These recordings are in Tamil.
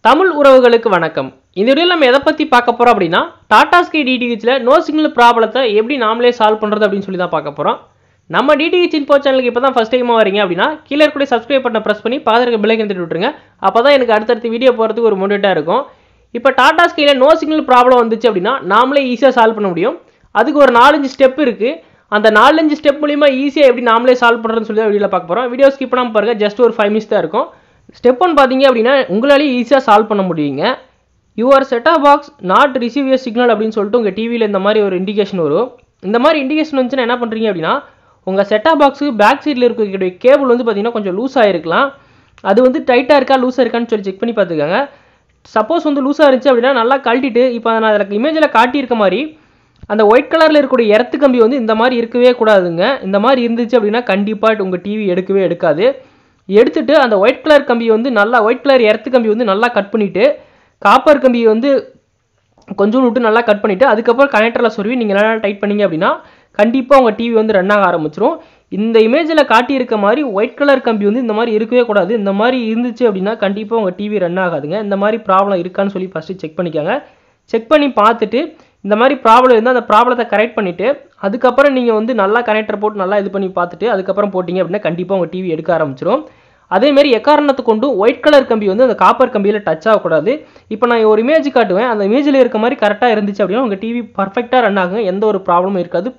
தமிழ் உறவுகளுக்கு வணக்கம். இந்த வீடியோல நம்ம எதை பத்தி பார்க்க போறோம் அப்படினா டாடா ஸ்கை டிடிஹெச்ல நோ சிக்னல் ப்ராப்ளத்தை எப்படி நாமளே சால்வ் பண்றது அப்படினு சொல்லி தான் பார்க்க போறோம். நம்ம டிடிஹெச் இன்ஃபோ சேனலுக்கு இப்பதான் ஃபர்ஸ்ட் டைமா வரீங்க அப்படினா கீழ இருக்க சப்ஸ்கிரைப் பட்டனை பிரஸ் பண்ணி பக்கத்துல இருக்க பெல் ஐகானை தட்டி விட்டுருங்க. அப்பதான் எனக்கு அடுத்த வீடியோ போறதுக்கு ஒரு மோட்டிவேட்டா இருக்கும். இப்போ டாடா ஸ்கைல நோ சிக்னல் ப்ராப்ளம் வந்துச்சு அப்படினா நாமளே ஈஸியா சால்வ் பண்ண முடியும். அதுக்கு ஒரு 4-5 ஸ்டெப் இருக்கு. அந்த 4-5 ஸ்டெப் மூலமா ஈஸியா எப்படி நாமளே சால்வ் பண்றதுன்னு சொல்லி வீடியோல பார்க்க போறோம். வீடியோ ஸ்கிப் பண்ணாம பாருங்க. ஜஸ்ட் ஒரு 5 மினிட்ஸ் தான் இருக்கும். ஸ்டெப் 1 பாத்தீங்க அப்படினா உங்களால ஈஸியா சால்வ் பண்ண முடியுங்க. Your set top box not receive a signal அப்படினு சொல்லிட்டு உங்க டிவில இந்த மாதிரி ஒரு இண்டிகேஷன் வரும். இந்த மாதிரி இண்டிகேஷன் வந்துச்சுனா என்ன பண்றீங்க அப்படினா உங்க செட்-டாப் பாக்ஸ்க்கு பேக் சைடுல இருக்கக்கூடிய கேபிள் வந்து பாத்தீங்கன்னா கொஞ்சம் லூஸ் ஆயிருக்கலாம். அது வந்து டைட்டா இருக்கா லூஸா இருக்கான்னு சொல்லி செக் பண்ணி பாத்துக்கங்க. சப்போஸ் வந்து லூஸா இருந்துச்சு அப்படினா நல்லா கழட்டிட்டு இப்போ நான் அதல இமேஜ்ல காட்டி இருக்க மாதிரி அந்த ஒயிட் கலர்ல இருக்கக்கூடிய எர்த் கம்பி வந்து இந்த மாதிரி இருக்கவே கூடாதுங்க. இந்த மாதிரி இருந்துச்சு அப்படினா கண்டிப்பா உங்க டிவி எடுக்கவே எடுக்காது. எடுத்துட்டு அந்த ஒயிட் கலர் கம்பி வந்து நல்லா ஒயிட் கலர் எர்த் கம்பி வந்து நல்லா கட் பண்ணிட்டு காப்பர் கம்பி வந்து கொஞ்சம் விட்டு நல்லா கட் பண்ணிட்டு அதுக்கப்புறம் கனெக்டர்ல சொருவி நீங்க நல்லா டைட் பண்ணீங்க அப்படினா கண்டிப்பா உங்க டிவி வந்து ரன் ஆக ஆரம்பிச்சிரும். இந்த இமேஜ்ல காட்டி இருக்க மாதிரி ஒயிட் கலர் கம்பி வந்து இந்த மாதிரி இருக்கவே கூடாது. இந்த மாதிரி இருந்துச்சு அப்படினா கண்டிப்பா உங்க டிவி ரன் ஆகாதுங்க. இந்த மாதிரி ப்ராப்ளம் இருக்கான்னு சொல்லி ஃபர்ஸ்ட் செக் பண்ணிக்கங்க. செக் பண்ணி பார்த்துட்டு இந்த மாதிரி ப்ராப்ளம் இருந்தா அந்த ப்ராப்ளத்தை கரெக்ட் பண்ணிட்டு அதுக்கப்புறம் நீங்க வந்து நல்லா கனெக்டர் போட்டு நல்லா இது பண்ணி பார்த்துட்டு அதுக்கப்புறம் போட்டிங்க அப்படினா கண்டிப்பா உங்க டிவி எடுக்க ஆரம்பிச்சிரும். அதே மாதிரி எக்காரணத்தை கொண்டு ஒயிட் கலர் கம்பி வந்து அந்த காப்பர் கம்பியில டச் ஆகக்கூடாது. இப்போ நான் ஒரு இமேஜ் காட்டுவேன். அந்த இமேஜ்ல இருக்க மாதிரி கரெக்டாக இருந்துச்சு அப்படின்னா உங்க டிவி பர்ஃபெக்டாக ரன் ஆகுங்க. எந்த ஒரு ப்ராப்ளமும் இருக்காது.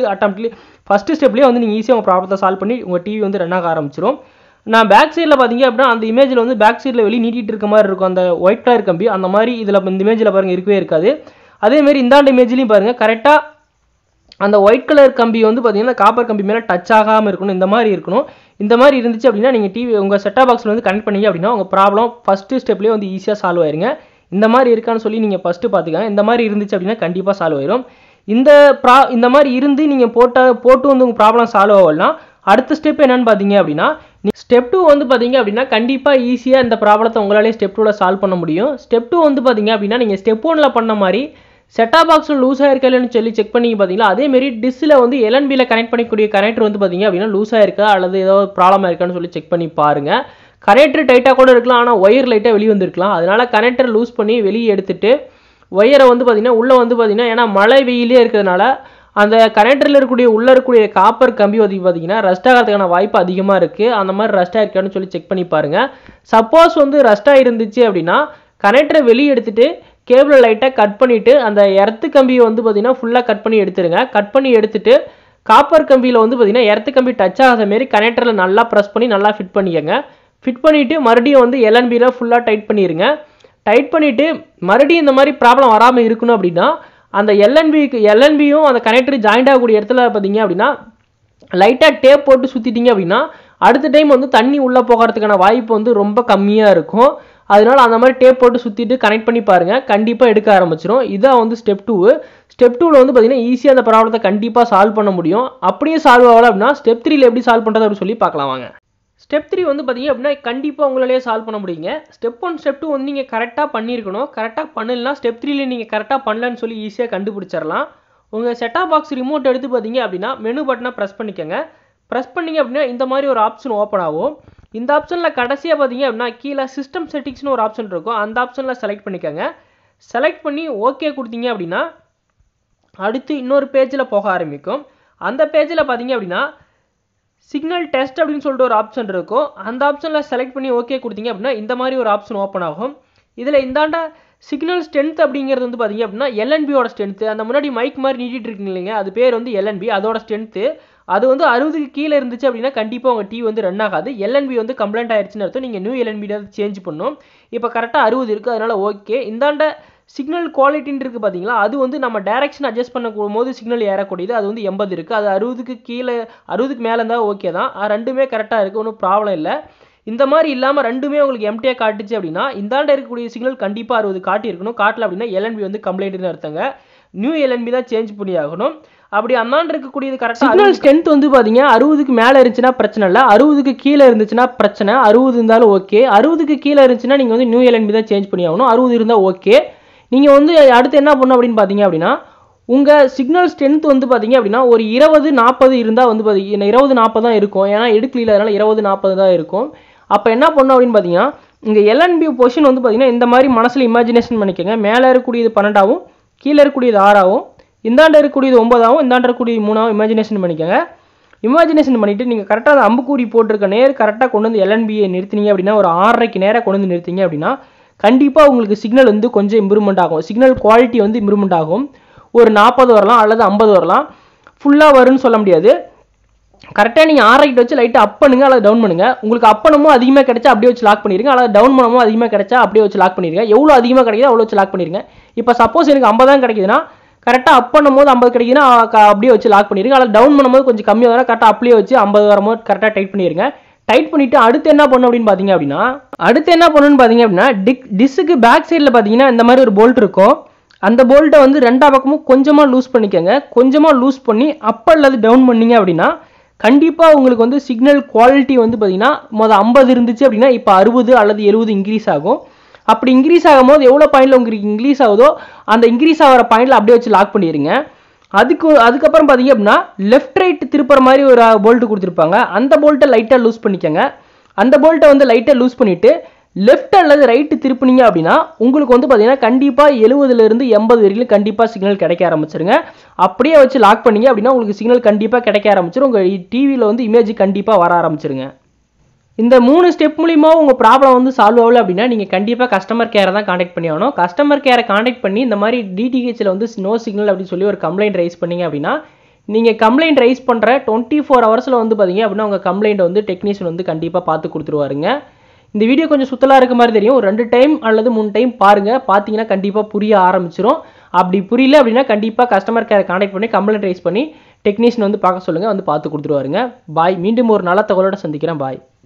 ஃபர்ஸ்ட் ஸ்டெப்லேயே வந்து நீங்கள் ஈஸியாக உங்கள் ப்ராப்ளத்தை சால்வ் பண்ணி உங்கள் டிவி வந்து ரன் ஆக ஆரம்பிச்சிடும். நான் பேக் சைடில் பார்த்தீங்க அப்படின்னா அந்த இமேஜில் வந்து பேக் சைடில் வெளியே நீட்டிட்டு இருக்க மாதிரி இருக்கும் அந்த ஒயிட் கலர் கம்பி. அந்த மாதிரி இதில் இந்த இமேஜில் பாருங்கள் இருக்கவே இருக்காது. அதேமாரி இந்தாண்ட இமேஜ்லையும் பாருங்கள் கரெக்டாக அந்த ஒயிட் கலர் கம்பி வந்து பார்த்தீங்கன்னா காப்பர் கம்பி மேலே டச் ஆகாமல் இருக்கணும். இந்த மாதிரி இருக்கணும். இந்த மாதிரி இருந்துச்சு அப்படின்னா நீங்கள் டிவி உங்கள் செட்-டாப் பாக்ஸில் வந்து கனெக்ட் பண்ணீங்க அப்படின்னா உங்கள் ப்ராப்ளம் ஃபஸ்ட்டு ஸ்டெப்லேயே வந்து ஈஸியாக சால்வ் ஆயிருங்க. இந்த மாதிரி இருக்கான்னு சொல்லி நீங்கள் ஃபஸ்ட்டு பார்த்துக்கங்க. இந்த மாதிரி இருந்துச்சு அப்படின்னா கண்டிப்பாக சால்வ் ஆயிரும். இந்த மாதிரி இருந்து நீங்கள் போட்டு வந்து உங்கள் ப்ராப்ளம் சால்வ் ஆகலாம். அடுத்த ஸ்டெப் என்னன்னு பார்த்தீங்க அப்படின்னா ஸ்டெப் 2 வந்து பார்த்தீங்க அப்படின்னா கண்டிப்பாக ஈஸியாக இந்த ப்ராப்ளத்தை உங்களாலே ஸ்டெப் 2ல சால்வ் பண்ண முடியும். ஸ்டெப் 2 வந்து பார்த்தீங்க அப்படின்னா நீங்கள் ஸ்டெப் 1ல பண்ண மாதிரி செட்-டாப் பாக்ஸ் லூஸாக இருக்கலன்னு சொல்லி செக் பண்ணி பார்த்தீங்களா அதேமாரி டிஸ்ஸில் வந்து எல்என்பியில் கனெக்ட் பண்ணிக்கூடிய கனெக்டர் வந்து பார்த்தீங்க அப்படின்னா லூஸாக இருக்கா அல்லது ஏதாவது ப்ராப்ளமாக இருக்கான்னு சொல்லி செக் பண்ணி பாருங்கள். கனெக்டர் டைட்டாக கூட இருக்கலாம். ஆனால் ஒயர் லைட்டாக வெளியே வந்துருக்கலாம். அதனால் கனெக்டர் லூஸ் பண்ணி வெளியே எடுத்துட்டு ஒயரை வந்து பார்த்தீங்கன்னா உள்ளே வந்து பார்த்தீங்கன்னா ஏன்னா மழை வெயிலே இருக்கிறதுனால அந்த கனெக்டரில் இருக்கக்கூடிய காப்பர் கம்பி வந்து பார்த்தீங்கன்னா ரஸ்ட் ஆகிறதுக்கான வாய்ப்பு அதிகமாக இருக்குது. அந்த மாதிரி ரஸ்ட்டாக இருக்கான்னு சொல்லி செக் பண்ணி பாருங்கள். சப்போஸ் வந்து ரஸ்ட்டாக இருந்துச்சு அப்படின்னா கனெக்டரை வெளியே எடுத்துட்டு கேபிளை லைட்டாக கட் பண்ணிவிட்டு அந்த எர்த்து கம்பியை வந்து பார்த்தீங்கன்னா ஃபுல்லாக கட் பண்ணி எடுத்துருங்க. கட் பண்ணி எடுத்துட்டு காப்பர் கம்பியில் வந்து பார்த்தீங்கன்னா எர்த்து கம்பி டச் ஆகாத மாரி கனெக்டரில் நல்லா ப்ரெஸ் பண்ணி நல்லா ஃபிட் பண்ணிக்கங்க. ஃபிட் பண்ணிவிட்டு மறுபடியும் வந்து எல்என்பியில் ஃபுல்லாக டைட் பண்ணிடுங்க. டைட் பண்ணிவிட்டு மறுபடியும் இந்த மாதிரி ப்ராப்ளம் வராமல் இருக்கணும் அப்படின்னா அந்த எல்என்பியும் அந்த கனெக்டர் ஜாயிண்ட் ஆகக்கூடிய இடத்துல பார்த்தீங்க அப்படின்னா லைட்டாக டேப் போட்டு சுற்றிட்டீங்க அப்படின்னா அடுத்த டைம் வந்து தண்ணி உள்ளே போகிறதுக்கான வாய்ப்பு வந்து ரொம்ப கம்மியாக இருக்கும். அதனால அந்த மாதிரி டேப் போட்டு சுற்றிட்டு கனெக்ட் பண்ணி பாருங்கள். கண்டிப்பாக எடுக்க ஆரம்பிச்சிடும். இதான் வந்து ஸ்டெப் 2. ஸ்டெப் 2ல வந்து பார்த்தீங்கன்னா ஈஸியாக அந்த ப்ராப்ளத்தை கண்டிப்பாக சால்வ் பண்ண முடியும். அப்படியே சால்வ் ஆகலை அப்படின்னா ஸ்டெப் 3ல எப்படி சால்வ் பண்ணுறது அப்படின்னு சொல்லி பார்க்கலாம் வாங்க. ஸ்டெப் 3 வந்து பார்த்தீங்க அப்படின்னா கண்டிப்பாக உங்களாலேயே சால்வ் பண்ண முடியுங்க. ஸ்டெப் 1 ஸ்டெப் 2 வந்து நீங்கள் கரெக்டாக பண்ணியிருக்கணும். கரெக்டாக பண்ணலாம். ஸ்டெப் 3ல நீங்கள் கரெக்டாக பண்ணலன்னு சொல்லி ஈஸியாக கண்டுபிடிச்சிடலாம். உங்கள் செட்-டாப் பாக்ஸ் ரிமோட் எடுத்து பார்த்தீங்க அப்படின்னா மெனு பட்டனை ப்ரெஸ் பண்ணிக்கோங்க. ப்ரெஸ் பண்ணிங்க அப்படின்னா இந்த மாதிரி ஒரு ஆப்ஷன் ஓப்பன் ஆகும். இந்த ஆப்ஷனில் கடைசியாக பார்த்தீங்க அப்படின்னா கீழே சிஸ்டம் செட்டிங்ஸ்னு ஒரு ஆப்ஷன் இருக்கும். அந்த ஆப்ஷனில் செலக்ட் பண்ணிக்கோங்க. செலக்ட் பண்ணி ஓகே கொடுத்தீங்க அப்படின்னா அடுத்து இன்னொரு பேஜில் போக ஆரம்பிக்கும். அந்த பேஜில் பார்த்தீங்க அப்படின்னா சிக்னல் டெஸ்ட் அப்படின்னு சொல்லிட்டு ஒரு ஆப்ஷன் இருக்கும். அந்த ஆப்ஷனில் செலக்ட் பண்ணி ஓகே கொடுத்தீங்க அப்படின்னா இந்த மாதிரி ஒரு ஆப்ஷன் ஓப்பன் ஆகும். இதில் இந்தாண்ட சிக்னல் ஸ்ட்ரென்த் அப்படிங்கிறது வந்து பார்த்தீங்க அப்படின்னா எல்என்பியோட ஸ்ட்ரென்த்து. அந்த முன்னாடி மைக் மாதிரி நீட்டிட்டு இருக்கீங்க இல்லைங்க அது பேர் வந்து எல்என்பி. அதோட ஸ்ட்ரென்த்து அது வந்து 60க்கு கீழே இருந்துச்சு அப்படின்னா கண்டிப்பாக உங்கள் டிவி வந்து ரன் ஆகாது. எல்என்பி வந்து கம்ப்ளைண்ட் ஆயிடுச்சுன்னு அர்த்தம். நீங்கள் நியூ எல்என்பி சேஞ்ச் பண்ணணும். இப்போ கரெக்டாக 60 இருக்குது. அதனால் ஓகே. இந்தாண்ட சிக்னல் குவாலிட்டின்னு இருக்குது பார்த்தீங்களா அது வந்து நம்ம டைரக்ஷன் அட்ஜஸ்ட் பண்ணும் போது சிக்னல் ஏறக்கூடியது. அது வந்து 80 இருக்குது. அது 60க்கு கீழே 60க்கு மேலே இருந்தால் ஓகே தான். ரெண்டுமே கரெக்டாக இருக்குது. ஒன்றும் ப்ராப்ளம் இல்லை. இந்த மாதிரி இல்லாமல் ரெண்டுமே உங்களுக்கு எம்டியாக காட்டுச்சு அப்படின்னா இந்தாண்ட இருக்கக்கூடிய சிக்னல் கண்டிப்பாக 60 காட்டியிருக்கணும். காட்டல அப்படின்னா எல்என்பி வந்து கம்ப்ளைண்ட்னு அர்த்தங்க. நியூ எல்என்பி தான் சேஞ்ச் பண்ணி ஆகணும். அப்படி அந்தாண்டு இருக்கக்கூடியது கரெக்டாக சிக்னல் ஸ்ட்ரென்த் வந்து பார்த்தீங்க 60க்கு மேலே இருந்துச்சுன்னா பிரச்சனை இல்லை. 60க்கு கீழே இருந்துச்சுன்னா பிரச்சனை. 60 இருந்தாலும் ஓகே. 60க்கு கீழே இருந்துச்சுன்னா நீங்கள் வந்து நியூ எல்என்பி தான் சேஞ்ச் பண்ணி ஆகணும். 60 இருந்தால் ஓகே. நீங்கள் வந்து அடுத்து என்ன பண்ணணும் அப்படின்னு பார்த்தீங்க அப்படின்னா உங்கள் சிக்னல் ஸ்ட்ரென்த் வந்து பார்த்தீங்க அப்படின்னா ஒரு 20-40 இருந்தால் வந்து பார்த்தீங்கன்னா 20-40 தான் இருக்கும். ஏன்னா எடுக்கல அதனால் 20-40 தான் இருக்கும். அப்போ என்ன பண்ணணும் அப்படின்னு பார்த்தீங்கன்னா இங்கே எல்என்பி பொசிஷன் வந்து பார்த்தீங்கன்னா இந்த மாதிரி மனசில் இமேஜினேஷன் பண்ணிக்கோங்க. மேலே இருக்கக்கூடியது 12ஆகவும் கீழே இருக்கக்கூடியது 6ஆகவும் இந்தாண்ட இருக்கக்கூடியது 9ஆகவும் இந்தாண்ட இருக்கக்கூடியது 3ஆகவும் இமேஜினேஷன் பண்ணிக்கோங்க. இமேஜினேஷன் பண்ணிவிட்டு நீங்கள் கரெக்டாக அந்த அம்புக்கூடி போட்டிருக்க நேர் கரெக்டாக கொண்டு வந்து எல்என்பியை நிறுத்தினீங்க அப்படின்னா ஒரு 6:30க்கு நேராக கொண்டு வந்து நிறுத்திங்க அப்படின்னா கண்டிப்பாக உங்களுக்கு சிக்னல் வந்து கொஞ்சம் இம்ப்ரூவ்மெண்ட் ஆகும். சிக்னல் குவாலிட்டி வந்து இம்ப்ரூவ்மெண்ட் ஆகும். ஒரு 40 வரலாம் அல்லது 50 வரலாம். ஃபுல்லாக வரும்னு சொல்ல முடியாது. கரெக்டாக நீங்கள் 6:30 வச்சு லைட்டாக அப் பண்ணுங்க அல்லது டவுன் பண்ணுங்கள். உங்களுக்கு அப் பண்ணமோ அதிகமாக கிடைச்சா அப்படியே வச்சு லாக் பண்ணிடுங்க, அல்லது டவுன் பண்ணமோ அதிகமாக கிடைச்சா அப்படியே வச்சு லாக் பண்ணிடுங்க. எவ்வளோ அதிகமாக கிடைக்குதோ அவ்வளோ வச்சு லாக் பண்ணிடுங்க. இப்போ சப்போஸ் எனக்கு 50 தான் கிடைக்குதுன்னா கரெக்டாக அப் பண்ணும்போது 50 கிடைக்குதுன்னா அப்படியே வச்சு லாக் பண்ணிடுங்க. அல்லது டவுன் பண்ணும்போது கொஞ்சம் கம்மியாக வர கரெக்டாக அப்படியே வச்சு 50 வரும்போது கரெக்டாக டைட் பண்ணிடுங்க. டைட் பண்ணிவிட்டு அடுத்து என்ன பண்ணணும் அப்படின்னு பார்த்தீங்க அப்படின்னா டிஸ்க்கு பேக் சைடில் பார்த்தீங்கன்னா இந்த மாதிரி ஒரு போல்ட் இருக்கும். அந்த போல்ட்டை வந்து ரெண்டா பக்கமும் கொஞ்சமாக லூஸ் பண்ணிக்கோங்க. கொஞ்சமாக லூஸ் பண்ணி அப் அல்லது டவுன் பண்ணிங்க அப்படின்னா கண்டிப்பாக உங்களுக்கு வந்து சிக்னல் குவாலிட்டி வந்து பார்த்தீங்கன்னா 50 இருந்துச்சு அப்படின்னா இப்போ 60 அல்லது 70 இன்க்ரீஸ் ஆகும். அப்படி இன்க்ரீஸ் ஆகும்போது எவ்வளோ பாயிண்டில் உங்களுக்கு இன்க்ரீஸ் ஆகுதோ அந்த இன்க்ரீஸ் ஆகிற பாயிண்டில் அப்படியே வச்சு லாக் பண்ணிடுங்க. அதுக்கப்புறம் பார்த்தீங்க அப்படின்னா லெஃப்ட் ரைட் திருப்புற மாதிரி ஒரு போல்ட்டு கொடுத்துருப்பாங்க. அந்த போல்ட்டை லைட்டாக லூஸ் பண்ணிக்கோங்க. அந்த போல்ட்டை வந்து லைட்டாக லூஸ் பண்ணிவிட்டு லெஃப்ட் அல்லது ரைட்டு திருப்பினீங்க அப்படின்னா உங்களுக்கு வந்து பார்த்தீங்கன்னா கண்டிப்பாக 70லேருந்து 80 வரைக்கும் கண்டிப்பாக சிக்னல் கிடைக்க ஆரம்பிச்சிருங்க. அப்படியே வச்சு லாக் பண்ணிங்க அப்படின்னா உங்களுக்கு சிக்னல் கண்டிப்பாக கிடைக்க ஆரம்பிச்சிடும். உங்கள் டிவியில் வந்து இமேஜ் கண்டிப்பாக வர ஆரம்பிச்சிருங்க. இந்த 3 ஸ்டெப் மூலிமா உங்கள் ப்ராப்ளம் வந்து சால்வ் ஆகல அப்படின்னா நீங்கள் கண்டிப்பாக கஸ்டமர் கேரை தான் காண்டாக்ட் பண்ணி ஆகணும். கஸ்டமர் கேரை காண்டாக்ட் பண்ணி இந்த மாதிரி டிடிஹெச்சில் வந்து நோ சிக்னல் அப்படின்னு சொல்லி ஒரு கம்ப்ளைண்ட் ரைஸ் பண்ணிங்க அப்படின்னா நீங்கள் கம்ப்ளைண்ட் ரைஸ் பண்ணுற 24 ஹவர்ஸில் வந்து பார்த்தீங்க அப்படின்னா உங்கள் கம்ப்ளைண்ட் வந்து டெக்னீஷியன் வந்து கண்டிப்பாக பார்த்து கொடுத்துருவாருங்க. இந்த வீடியோ கொஞ்சம் சுத்தலாக இருக்க மாதிரி தெரியும். ஒரு 2 டைம் அல்லது 3 டைம் பாருங்கள். பார்த்தீங்கன்னா கண்டிப்பாக புரிய ஆரம்பிச்சிடும். அப்படி புரியல அப்படின்னா கண்டிப்பாக கஸ்டமர் கேரை காண்டாக்ட் பண்ணி கம்ப்ளைண்ட் ரைஸ் பண்ணி டெக்னீஷியன் வந்து பார்க்க சொல்லுங்கள், வந்து பார்த்து கொடுத்துருவாருங்க. பாய். மீண்டும் ஒரு நல்ல தகவலோட சந்திக்கிறேன். பாய்.